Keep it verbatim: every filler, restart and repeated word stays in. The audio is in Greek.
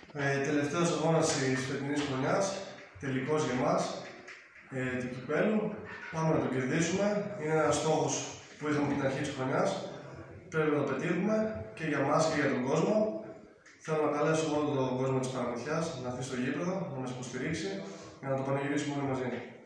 Ε, τελευταίος αγώνας της φετινής χρονιάς, τελικός για εμάς, ε, του κυπέλλου. Πάμε να το κερδίσουμε. Είναι ένας στόχος που είχαμε από την αρχή της χρονιάς. Πρέπει να το πετύχουμε και για εμάς και για τον κόσμο. Θέλω να καλέσω όλο τον κόσμο της Παραμυθιάς να έρθει στο γήπεδο, να μας υποστηρίξει για να το πανηγυρίσουμε όλοι μαζί.